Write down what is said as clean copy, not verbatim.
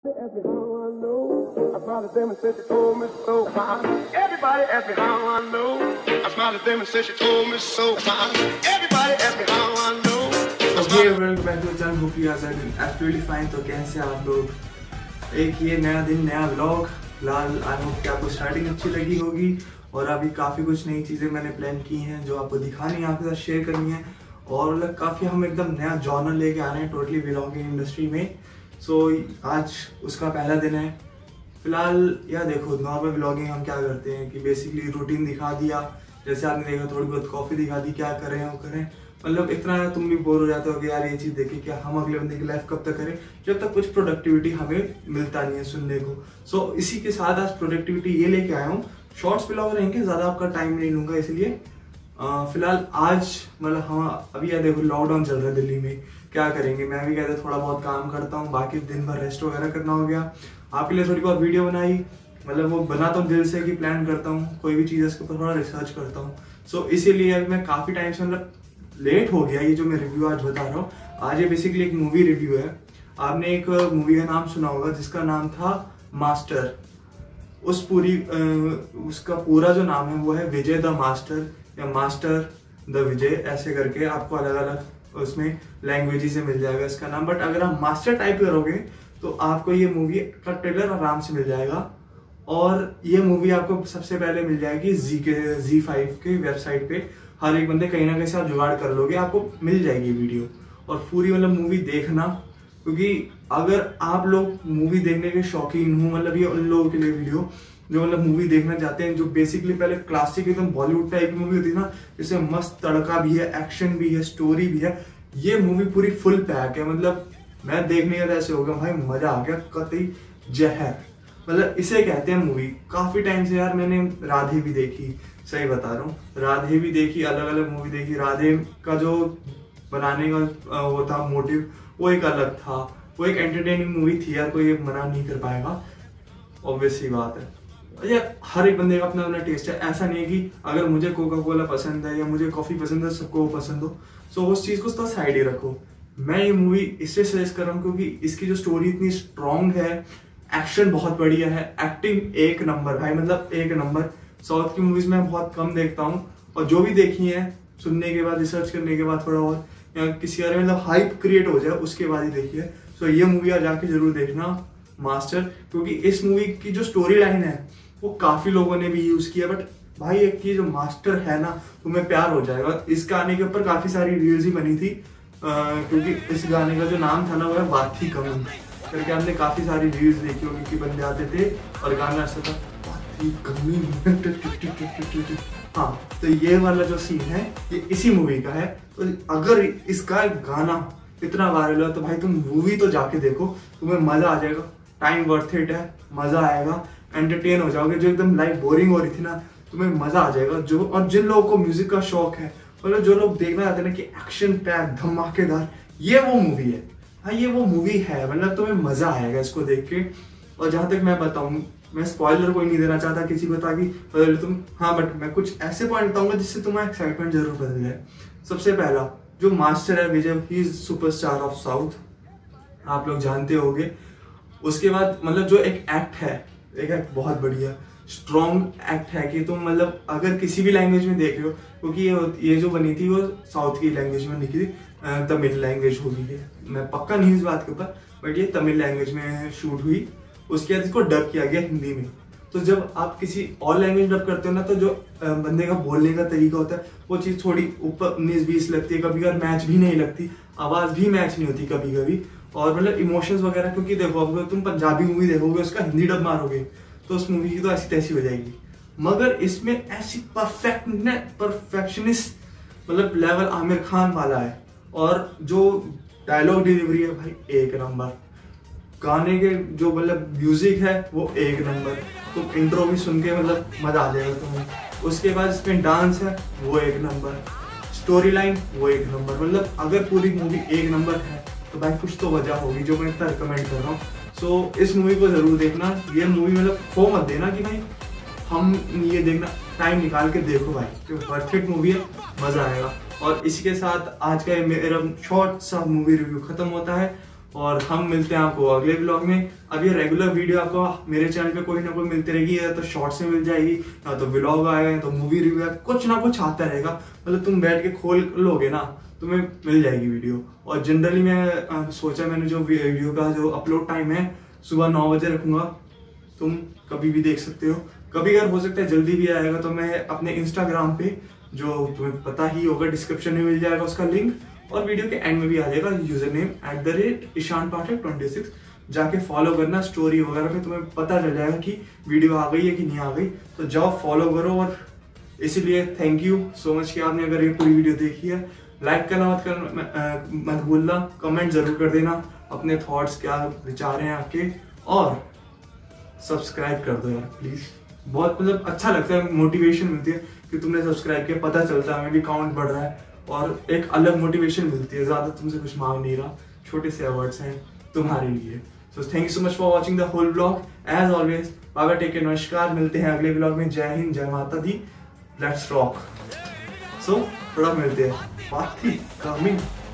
Ask me how I know. I smiled at them and said she told me so. Everybody asked me how I know. I smiled at them and said she told me so. Everybody asked me how I know. Okay, welcome back to the channel. Hope you guys are doing absolutely fine. तो कैसे आप लोग? एक ये नया दिन नया vlog. फिलहाल आई होप कि आपको स्टार्टिंग अच्छी लगी होगी और अभी काफ़ी कुछ नई चीज़ें मैंने प्लान की हैं जो आपको दिखानी है, आपके साथ शेयर करनी है और मतलब काफ़ी हम एकदम नया जॉनर लेके आ रहे हैं टोटली व्लॉगिंग इंडस्ट्री में। सो आज उसका पहला दिन है। फिलहाल यार देखो, नॉर्मल व्लॉगिंग हम क्या करते हैं कि बेसिकली रूटीन दिखा दिया, जैसे आपने देखा थोड़ी बहुत कॉफ़ी दिखा दी, क्या करें वो करें, मतलब इतना तुम भी बोर हो जाते हो कि यार ये चीज़ देखें क्या हम अगले बंदे की लाइफ कब तक करें जब तक कुछ प्रोडक्टिविटी हमें मिलता नहीं है सुनने को। सो इसी के साथ आज प्रोडक्टिविटी ये लेके आया हूँ। शॉर्ट्स व्लॉग रहेंगे, ज़्यादा आपका टाइम नहीं लूँगा, इसलिए फिलहाल आज मतलब हाँ अभी यार देखो लॉकडाउन चल रहा है दिल्ली में, क्या करेंगे। मैं भी कहते थोड़ा बहुत काम करता हूँ, बाकी दिन भर रेस्ट वगैरह करना हो गया। आपके लिए थोड़ी बहुत वीडियो बनाई, मतलब वो बनाता हूँ दिल से कि प्लान करता हूँ कोई भी चीज़ है उसके ऊपर थोड़ा रिसर्च करता हूँ। सो इसीलिए अभी मैं काफ़ी टाइम से मतलब लेट हो गया ये जो मैं रिव्यू आज बता रहा हूँ। आज ये बेसिकली एक मूवी रिव्यू है। आपने एक मूवी का नाम सुना होगा जिसका नाम था मास्टर। उसका पूरा जो नाम है वो है विजय द मास्टर या मास्टर द विजय, ऐसे करके आपको अलग अलग उसमें लैंग्वेज से मिल जाएगा इसका नाम। बट अगर आप मास्टर टाइप करोगे तो आपको ये मूवी का ट्रेलर आराम से मिल जाएगा और ये मूवी आपको सबसे पहले मिल जाएगी Z5 के वेबसाइट पे। हर एक बंदे कहीं ना कहीं से आप जुगाड़ कर लोगे, आपको मिल जाएगी वीडियो और पूरी मतलब मूवी देखना, क्योंकि अगर आप लोग मूवी देखने के शौकीन हो, मतलब ये उन लोगों के लिए वीडियो जो मतलब मूवी देखना चाहते हैं, जो बेसिकली पहले क्लासिक एकदम बॉलीवुड टाइप की मूवी होती है ना, जिसमें मस्त तड़का भी है, एक्शन भी है, स्टोरी भी है। ये मूवी पूरी फुल पैक है, मतलब मैं देखने का ऐसे होगा भाई मजा आ गया, कतई जहर, मतलब इसे कहते हैं मूवी। काफी टाइम से यार मैंने राधे भी देखी, सही बता रहा हूँ, राधे भी देखी, अलग अलग मूवी देखी। राधे का जो बनाने का वो था मोटिव वो एक अलग था, वो एक एंटरटेनिंग मूवी थी यार, कोई मना नहीं कर पाएगा, ऑब्वियस सी बात है। ये हर एक बंदे का अपना अपना टेस्ट है, ऐसा नहीं है कि अगर मुझे कोका कोला पसंद है या मुझे कॉफी पसंद है सबको वो पसंद हो। सो उस चीज को तो साइड ही रखो। मैं ये मूवी इससे सजेस्ट कर रहा हूँ क्योंकि इसकी जो स्टोरी इतनी स्ट्रॉन्ग है, एक्शन बहुत बढ़िया है, एक्टिंग एक नंबर भाई, मतलब एक नंबर। साउथ की मूवीज मैं बहुत कम देखता हूँ और जो भी देखी है सुनने के बाद, रिसर्च करने के बाद, थोड़ा बहुत या किसी बारे में मतलब हाइप क्रिएट हो जाए उसके बाद ही देखी है। सो ये मूवी आज जाके जरूर देखना मास्टर, क्योंकि इस मूवी की जो स्टोरी लाइन है वो काफी लोगों ने भी यूज किया। बट भाई एक चीज जो मास्टर है ना, तुम्हें प्यार हो जाएगा। इस गाने के ऊपर काफी सारी रील्स ही बनी थी क्योंकि इस गाने का जो नाम था ना वो है बात थी कमी करके। आपने काफी सारी रील्स देखी होगी कि बंदे आते थे और गाना ऐसा था बात थी कमी। हाँ, तो ये वाला जो सीन है ये इसी मूवी का है। तो अगर इसका गाना इतना वायरल है तो भाई तुम मूवी तो जाके देखो, तुम्हें मजा आ जाएगा, टाइम वर्थ इट है, मजा आएगा, एंटरटेन हो जाओगे। जो एकदम लाइफ बोरिंग हो रही थी ना, तुम्हें मजा आ जाएगा। जो और जिन लोगों को म्यूजिक का शौक है, मतलब जो लोग देखना चाहते हैं ना कि एक्शन पैक धमाकेदार, ये वो मूवी है। हाँ ये वो मूवी है, मतलब तुम्हें मजा आएगा इसको देख के। और जहां तक मैं बताऊं, मैं स्पॉइलर कोई नहीं देना चाहता किसी को ताकि बदल तुम, हाँ बट मैं कुछ ऐसे पॉइंट बताऊंगा जिससे तुम्हारा एक्साइटमेंट जरूर बदल जाए। सबसे पहला जो मास्टर है Vijay, he is superstar of south, आप लोग जानते होंगे। उसके बाद मतलब जो एक एक्ट है, एक एक्ट बहुत बढ़िया स्ट्रॉन्ग एक्ट है कि तुम मतलब अगर किसी भी लैंग्वेज में देख रहे हो, क्योंकि ये जो बनी थी वो साउथ की लैंग्वेज में लिखी थी, तमिल लैंग्वेज होगी ये, मैं पक्का नहीं इस बात के ऊपर, बट ये तमिल लैंग्वेज में शूट हुई। उसके बाद इसको डब किया गया हिंदी में। तो जब आप किसी और लैंग्वेज डब करते हो ना, तो जो बंदे का बोलने का तरीका होता है वो चीज़ थोड़ी ऊपर 19-20 लगती है, कभी कभी मैच भी नहीं लगती, आवाज़ भी मैच नहीं होती कभी कभी, और मतलब इमोशंस वगैरह। क्योंकि देखो अब तुम पंजाबी मूवी देखोगे उसका हिंदी डब मारोगे तो उस मूवी की तो ऐसी तैसी हो जाएगी। मगर इसमें ऐसी परफेक्शनिस्ट मतलब लेवल आमिर खान वाला है, और जो डायलॉग डिलीवरी है भाई एक नंबर, गाने के जो मतलब म्यूजिक है वो एक नंबर। तो इंट्रो भी सुन के मतलब मजा आ जाएगा तुम्हें। उसके बाद इसमें डांस है वो एक नंबर, स्टोरी लाइन वो एक नंबर, मतलब अगर पूरी मूवी एक नंबर है तो भाई कुछ तो वजह होगी जो मैं इतना रिकमेंड कर रहा हूँ। सो इस मूवी को जरूर देखना। ये मूवी मतलब खो मत देना कि भाई हम ये देखना, टाइम निकाल के देखो भाई, क्योंकि वर्थ इट मूवी है, मजा आएगा। और इसी के साथ आज का मेरा शॉर्ट सा मूवी रिव्यू खत्म होता है। और हम मिलते हैं आपको अगले ब्लॉग में। अब ये रेगुलर वीडियो आपको मेरे चैनल पे कोई ना कोई मिलती रहेगी, या तो शॉर्ट्स में मिल जाएगी, या तो व्लॉग आएगा, या तो मूवी रिव्यू है, कुछ ना कुछ आता रहेगा। मतलब तुम बैठ के खोल लोगे ना, तुम्हें मिल जाएगी वीडियो। और जनरली मैं सोचा मैंने जो वीडियो का जो अपलोड टाइम है सुबह 9 बजे रखूंगा, तुम कभी भी देख सकते हो। कभी अगर हो सकता है जल्दी भी आएगा तो मैं अपने इंस्टाग्राम पे, जो तुम्हें पता ही होगा, डिस्क्रिप्शन में मिल जाएगा उसका लिंक, और वीडियो के एंड में भी आ जाएगा यूजर नेम @ishanpathak26। जाके फॉलो करना, स्टोरी वगैरह पे तुम्हें पता चल जाएगा कि वीडियो आ गई है कि नहीं आ गई। तो जाओ फॉलो करो। और इसीलिए थैंक यू सो मच कि आपने अगर ये पूरी वीडियो देखी है। लाइक करना मत भूलना, कमेंट जरूर कर देना अपने थॉट्स क्या विचार हैं आपके, और सब्सक्राइब कर दो यार प्लीज। बहुत मतलब अच्छा लगता है, मोटिवेशन मिलती है कि तुमने सब्सक्राइब किया, पता चलता है हमें भी काउंट बढ़ रहा है, और एक अलग मोटिवेशन मिलती है। ज्यादा तुमसे कुछ मांग नहीं रहा, छोटे से अवार्ड्स हैं तुम्हारे लिए। So thank you so much for watching the whole blog. As always bye bye, take care, नमस्कार। मिलते हैं अगले ब्लॉग में। जय हिंद, जय माता दी, लेट्स रॉक। सो थोड़ा मिलते हैं, बात थी कमिंग।